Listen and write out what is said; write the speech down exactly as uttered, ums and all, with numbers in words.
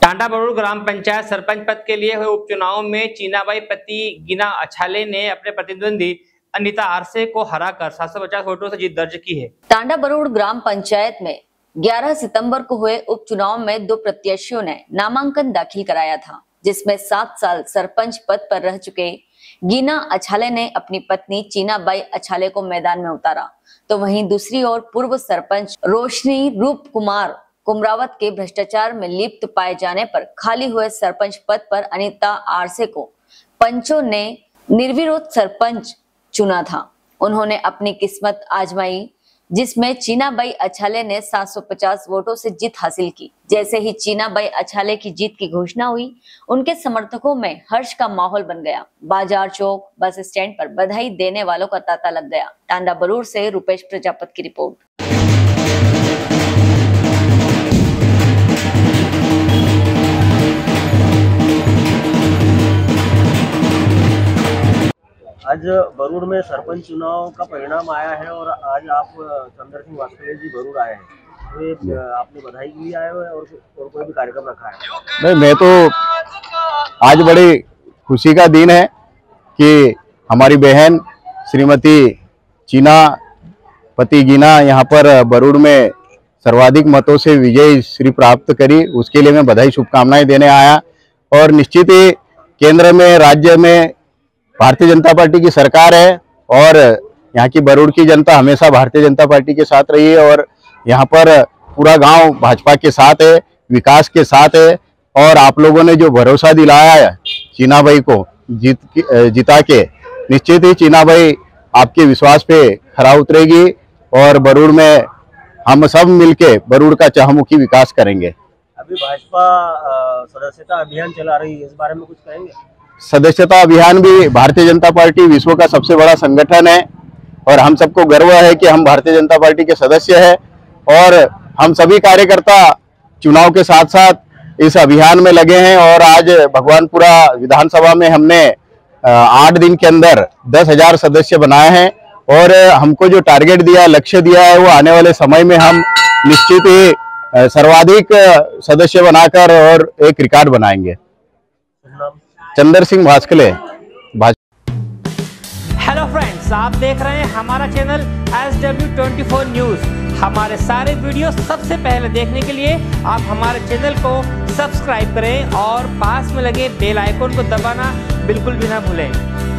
टांडा बरूड़ ग्राम पंचायत सरपंच पद के लिए हुए उपचुनाव में चीनाबाई पति गीना अछाले ने अपने प्रतिद्वंदी अनीता आरसे को हराकर सात सौ पचास वोटों से जीत दर्ज की है। टांडा बरूड़ ग्राम पंचायत में ग्यारह सितंबर को हुए उपचुनाव में दो प्रत्याशियों ने नामांकन दाखिल कराया था, जिसमें सात साल सरपंच पद पर रह चुके गीना अछाले ने अपनी पत्नी चीनाबाई अछाले को मैदान में उतारा, तो वहीं दूसरी ओर पूर्व सरपंच रोशनी रूप कुमार कुमरावत के भ्रष्टाचार में लिप्त पाए जाने पर खाली हुए सरपंच पद पर अनीता आरसे को पंचों ने निर्विरोध सरपंच चुना था। उन्होंने अपनी किस्मत आजमाई, जिसमें चीनाबाई अछाले ने सात सौ पचास वोटों से जीत हासिल की। जैसे ही चीनाबाई अछाले की जीत की घोषणा हुई, उनके समर्थकों में हर्ष का माहौल बन गया। बाजार चौक, बस स्टैंड पर बधाई देने वालों का तांता लग गया। टांडा बरूड़ से रुपेश प्रजापत की रिपोर्ट। आज बरूड़ में सरपंच चुनाव का परिणाम आया है और आज आप चंदर सिंह वास्कले जी बरूड़ आए हैं, तो आपने बधाई के लिए आए हो और, और कोई भी कार्यक्रम रखा है? नहीं, मैं तो आज बड़ी खुशी का दिन है कि हमारी बहन श्रीमती चीना पति गीना यहाँ पर बरूड़ में सर्वाधिक मतों से विजय श्री प्राप्त करी, उसके लिए मैं बधाई शुभकामनाएं देने आया। और निश्चित ही केंद्र में, राज्य में भारतीय जनता पार्टी की सरकार है और यहाँ की बरूड़ की जनता हमेशा भारतीय जनता पार्टी के साथ रही है और यहाँ पर पूरा गांव भाजपा के साथ है, विकास के साथ है। और आप लोगों ने जो भरोसा दिलाया है चीनाबाई को जीत जिता के, निश्चित ही चीनाबाई आपके विश्वास पे खरा उतरेगी और बरूड़ में हम सब मिलके बरूड़ का चहुमुखी विकास करेंगे। अभी भाजपा सदस्यता अभियान चला रही है, इस बारे में कुछ कहेंगे? सदस्यता अभियान भी, भारतीय जनता पार्टी विश्व का सबसे बड़ा संगठन है और हम सबको गर्व है कि हम भारतीय जनता पार्टी के सदस्य हैं और हम सभी कार्यकर्ता चुनाव के साथ साथ इस अभियान में लगे हैं। और आज भगवानपुरा विधानसभा में हमने आठ दिन के अंदर दस हजार सदस्य बनाए हैं और हमको जो टारगेट दिया, लक्ष्य दिया है, वो आने वाले समय में हम निश्चित ही सर्वाधिक सदस्य बनाकर और एक रिकॉर्ड बनाएंगे। चंदर सिंह वास्कले। हेलो फ्रेंड्स, आप देख रहे हैं हमारा channel S W twenty four news. हमारे सारे वीडियो सबसे पहले देखने के लिए आप हमारे चैनल को सब्सक्राइब करें और पास में लगे बेल आइकन को दबाना बिल्कुल भी ना भूलें।